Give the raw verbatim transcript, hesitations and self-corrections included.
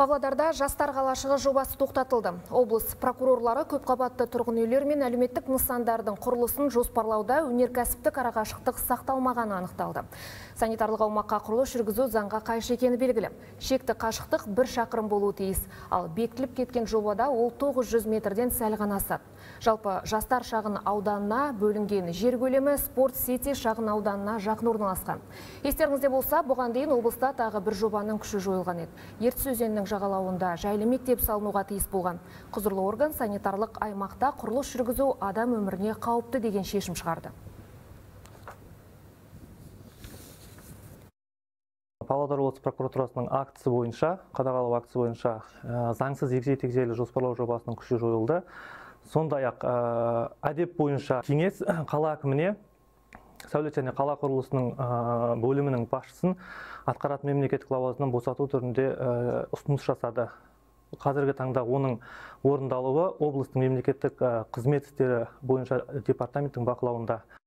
Павлодарда жастар қалашығы жобасы тоқтатылды. Облыс прокурорлары көпқабатты тұрғын үйлер мен әлеуметтік нысандардың құрылысын жоспарлауда өнеркәсіптік арақашықтық сақталмағаны анықталды. Санитарлық аумаққа құрылыс жүргізу заңға қайшы екені белгілі. Шекті қашықтық бір шақырым болуы тиіс, ал бекітіліп кеткен жобада ол тоғыз жүз метрден сәл ғана асады. Жалпы жастар шағын ауданына бөлінген жер көлемі спорт сити шағын ауданына жақын орналасқан. Естеріңізде болса, бұған дейін облыста тағы бір жобаның күші жойылған еді. Ертіс өзенінің жағалауында жайлы мектеп салынуға тиіс болған. Құзырлы орган санитарлық аймақта құрылыс жүргізу адам өміріне қауіпті деген шешім шығарды. Павлодар облысы прокуратурасының актісі бойынша, қадағалау актісі бойынша заңсыз егжей-тегжейлі жоспарлау жобасының күші жойылды. Сондай-ақ әдеп бойынша кеңес қала әкіміне сәулет және қала құрылысының бөлімінің басшысын атқаратын мемлекеттік лауазымынан босату түрінде ұсыныс жасады. Қазіргі таңда оның орындалуы облыстың мемлекеттік қызмет істері бойынша департаменттің бақылауында.